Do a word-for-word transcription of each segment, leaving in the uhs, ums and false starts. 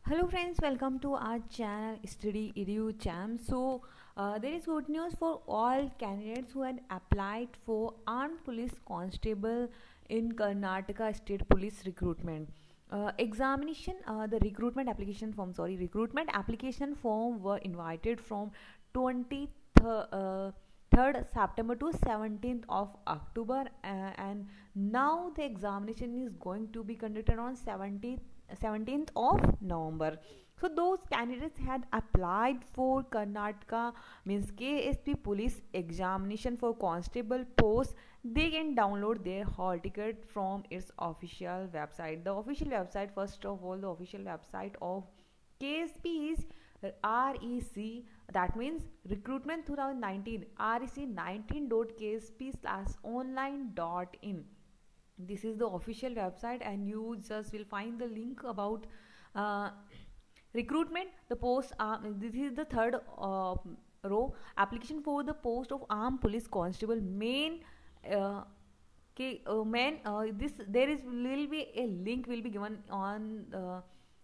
Hello friends, welcome to our channel Study Edu Cham. So uh, there is good news for all candidates who had applied for armed police constable in Karnataka State Police recruitment. Uh, examination, uh, the recruitment application form, sorry, recruitment application form were invited from twenty-third uh, third September to seventeenth of October, uh, and now the examination is going to be conducted on seventeenth seventeenth of November. So those candidates had applied for Karnataka means K S P police examination for constable post. They can download their hall ticket from its official website. The official website, first of all, the official website of K S P is R E C, that means recruitment twenty nineteen, R E C nineteen dot K S P slash online dot in. This is the official website, and you just will find the link about uh, recruitment. The post uh, this is the third uh, row, application for the post of armed police constable main uh, okay, uh, man uh, this there is will be a link will be given on uh,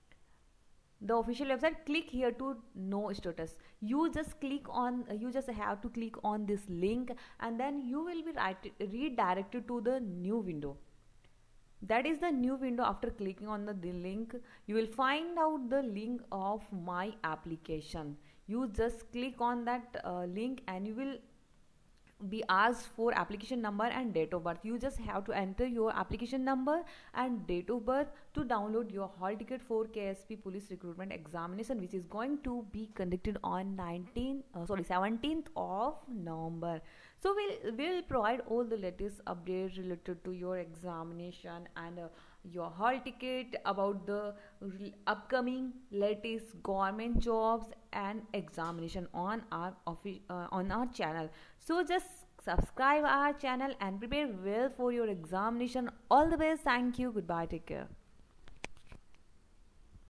the official website. Click here to know status. You just click on uh, you just have to click on this link, and then you will be right, redirected to the new window. That is the new window. After clicking on the, the link, you will find out the link of my application. You just click on that uh, link, and you will be asked for application number and date of birth. You just have to enter your application number and date of birth to download your hall ticket for K S P police recruitment examination, which is going to be conducted on nineteenth uh, sorry seventeenth of November. So we'll will provide all the latest updates related to your examination and uh, your hall ticket, about the upcoming latest government jobs and examination on our office uh, on our channel. So just subscribe our channel and prepare well for your examination. All the best. Thank you. Goodbye. Take care.